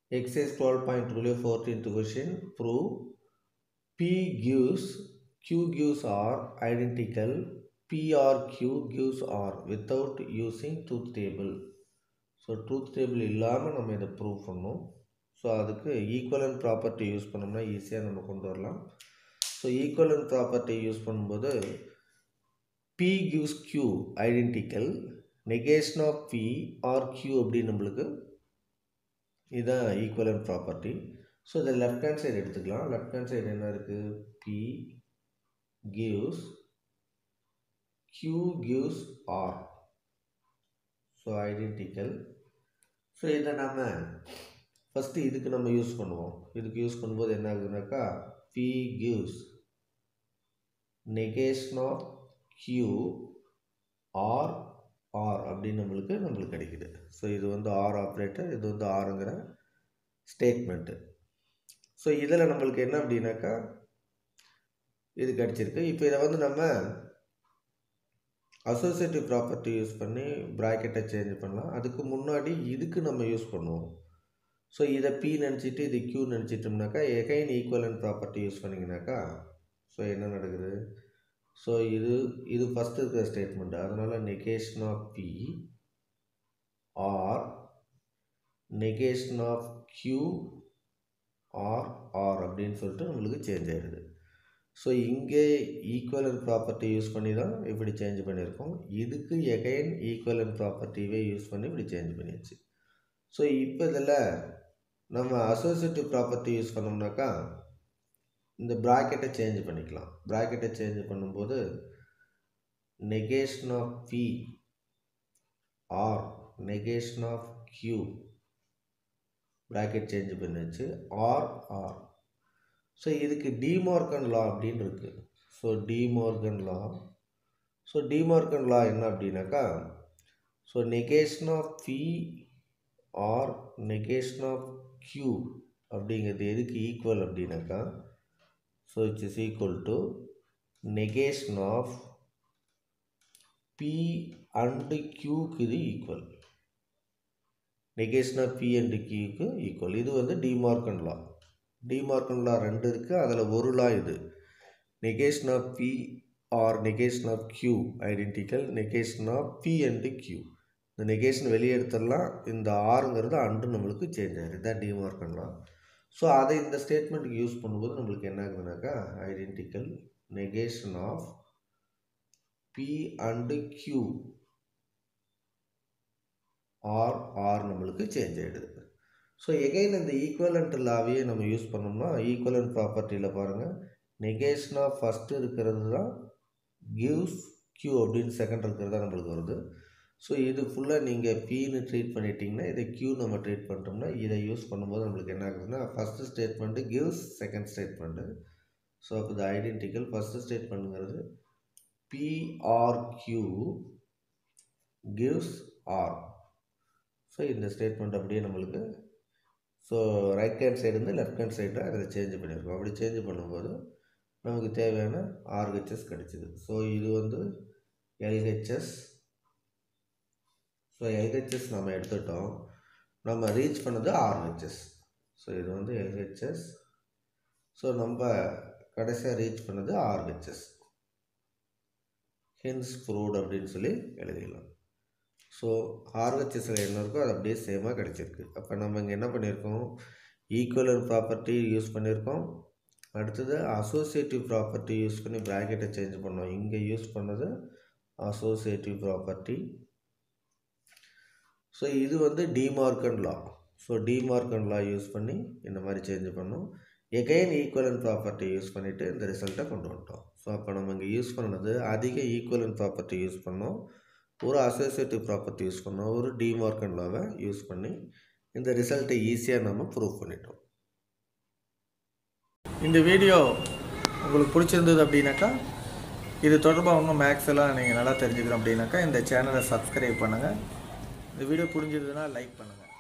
Exercise 12.2 14th question. Prove P gives Q gives R identical. P or Q gives R without using truth table. So truth table இல்லாமல் நம்ம இதை prove பண்ணோம். So அதுக்கு equivalent property use பண்ணோம்னா ஈஸியாக நம்ம கொண்டு வரலாம். ஸோ ஈக்குவலன்ட் ப்ராப்பர்ட்டி யூஸ் பண்ணும்போது P gives Q identical. Negation of P or Q அப்படின்னு நம்மளுக்கு இதுதான் ஈக்குவலன்ட் ப்ராப்பர்ட்டி. ஸோ இதை லெஃப்ட் ஹேண்ட் சைடு எடுத்துக்கலாம். லெஃப்ட் ஹேண்ட் சைடு என்ன இருக்குது? P gives Q gives R. So identical. So இதை நம்ம ஃபஸ்ட்டு இதுக்கு நம்ம யூஸ் பண்ணுவோம். இதுக்கு யூஸ் பண்ணும்போது என்ன ஆகுதுனாக்கா P gives negation of Q or R அப்படின்னு நம்மளுக்கு கிடைக்குது. ஸோ இது வந்து ஆர் ஆப்ரேட்டர், இது வந்து ஆருங்கிற ஸ்டேட்மெண்ட்டு. ஸோ இதில் நம்மளுக்கு என்ன அப்படின்னாக்கா இது கிடச்சிருக்கு. இப்போ இதை வந்து நம்ம அசோசியேட்டிவ் ப்ராப்பர்ட்டி யூஸ் பண்ணி ப்ராக்கெட்டை சேஞ்ச் பண்ணலாம். அதுக்கு முன்னாடி இதுக்கு நம்ம யூஸ் பண்ணுவோம். ஸோ இதை P நினச்சிட்டு இது Q நினச்சிட்டோம்னாக்கா எகைன் ஈக்குவலன்ட் ப்ராப்பர்ட்டி யூஸ் பண்ணிங்கனாக்கா ஸோ என்ன நடக்குது? ஸோ இது ஃபஸ்ட்டு இருக்கிற ஸ்டேட்மெண்ட். அதனால் negation of P or negation of Q or R அப்படின்னு சொல்லிட்டு நம்மளுக்கு சேஞ்ச் ஆகிடுது. ஸோ இங்கே ஈக்குவலன்ட் ப்ராப்பர்ட்டி யூஸ் பண்ணி தான் இப்படி சேஞ்ச் பண்ணியிருக்கோம். இதுக்கு எகைன் ஈக்குவலன்ட் ப்ராப்பர்ட்டிவே யூஸ் பண்ணி இப்படி சேஞ்ச் பண்ணிடுச்சு. ஸோ இப்போ இதில் நம்ம அசோசியேட்டிவ் ப்ராப்பர்ட்டி யூஸ் பண்ணோம்னாக்கா இந்த ப்ராக்கெட்டை சேஞ்ச் பண்ணிக்கலாம். ப்ராக்கெட்டை சேஞ்ச் பண்ணும்போது negation of P or negation of Q bracket change பண்ணிச்சு ஆர் ஆர். ஸோ இதுக்கு டிமார்கன் லா அப்படின்னு இருக்குது. So De Morgan law. So De Morgan law என்ன அப்படின்னாக்கா so negation of P or negation of Q அப்படிங்கிறது எதுக்கு ஈக்குவல் அப்படின்னாக்கா so it's is equal to negation of P and Qக்கு இது equal. Negation of P and Qக்கு ஈக்குவல். இது வந்து டிமார்கன் லா. டிமார்கன் லா 2 இருக்குது. அதில் ஒரு லா இது. Negation of P or negation of Q identical. Negation of P and Q. இந்த நெகேஷன் வெளியே எடுத்துடலாம். இந்த ஆறுங்கிறது அண்டு நம்மளுக்கு சேஞ்ச் ஆகிடுது. இதுதான் டிமார்கன் லா. ஸோ அதை இந்த ஸ்டேட்மெண்ட்டுக்கு யூஸ் பண்ணும்போது நம்மளுக்கு என்ன ஆகுதுனாக்கா identical negation of P and Q or R நம்மளுக்கு சேஞ்ச் ஆகிடுது. ஸோ எகைன் இந்த ஈக்குவலன்ட் லாவையே நம்ம யூஸ் பண்ணோம்னா ஈக்குவலன்ட் ப்ராப்பர்ட்டியில் பாருங்கள் நெகேஷன் ஆஃப் ஃபஸ்ட்டு இருக்கிறது தான் கிவ்ஸ் Q அப்படின்னு செகண்ட் இருக்கிறது தான் நம்மளுக்கு வருது. ஸோ இது ஃபுல்லாக நீங்கள் Pன்னு ட்ரீட் பண்ணிட்டீங்கன்னா இதை Q நம்ம ட்ரீட் பண்ணிட்டோம்னா இதை யூஸ் பண்ணும்போது நம்மளுக்கு என்ன ஆகுதுன்னா first statement gives second statement. So அப்போ இது ஐடென்டிக்கல். ஃபஸ்ட்டு ஸ்டேட்மெண்ட்டுங்கிறது P or Q gives R. So இந்த ஸ்டேட்மெண்ட் அப்படியே நம்மளுக்கு ஸோ ரைட் ஹேண்ட் சைடு வந்து லெஃப்ட் ஹேண்ட் சைடில் அதை சேஞ்ச் பண்ணியிருக்கோம். அப்படி சேஞ்ச் பண்ணும்போது நமக்கு தேவையான ஆர்ஹெச்எஸ் கிடச்சிது. ஸோ இது வந்து எல்ஹெச்எஸ். ஸோ எல்ஹெச்எஸ் நம்ம எடுத்துட்டோம். நம்ம ரீச் பண்ணது ஆர்ஹெச்எஸ். ஸோ இது வந்து எல்ஹெச்எஸ். ஸோ நம்ம கடைசியாக ரீச் பண்ணது ஆர்ஹெச்எஸ். ஹென்ஸ் ப்ரூவ்ட் அப்படின்னு சொல்லி எழுதிடலாம். ஸோ ஆர்ஹெச்எஸ்ஸில் என்ன இருக்கோ அது அப்படியே சேமாக கிடச்சிருக்கு. அப்போ நம்ம இங்கே என்ன பண்ணியிருக்கோம்? ஈக்குவலன்ட் ப்ராப்பர்ட்டி யூஸ் பண்ணியிருக்கோம். அடுத்தது அசோசியேட்டிவ் ப்ராப்பர்ட்டி யூஸ் பண்ணி ப்ராக்கெட்டை சேஞ்ச் பண்ணோம். இங்கே யூஸ் பண்ணது அசோசியேட்டிவ் ப்ராப்பர்ட்டி. ஸோ இது வந்து De Morgan law. So De Morgan law use பண்ணி இந்த மாதிரி சேஞ்ச் பண்ணோம். எகைன் ஈக்குவலன்ட் ப்ராப்பர்ட்டி யூஸ் பண்ணிவிட்டு இந்த ரிசல்ட்டை கொண்டு வந்துட்டோம். ஸோ அப்போ நம்ம இங்கே யூஸ் பண்ணது அதிக ஈக்குவலன்ட் ப்ராப்பர்ட்டி யூஸ் பண்ணோம், ஒரு அசோசியேட்டிவ் ப்ராப்பர்ட்டி யூஸ் பண்ணோம், ஒரு டிமார்கன் லாவை யூஸ் பண்ணி இந்த ரிசல்ட்டை ஈஸியாக நம்ம ப்ரூவ் பண்ணிட்டோம். இந்த வீடியோ உங்களுக்கு பிடிச்சிருந்தது அப்படின்னாக்கா இது தொடர்பாக இன்னும் மேக்ஸ் எல்லாம் நீங்கள் நல்லா தெரிஞ்சுக்கணும் அப்படின்னாக்கா இந்த சேனலை சப்ஸ்கிரைப் பண்ணுங்கள். இந்த வீடியோ புரிஞ்சதுன்னா லைக் பண்ணுங்கள்.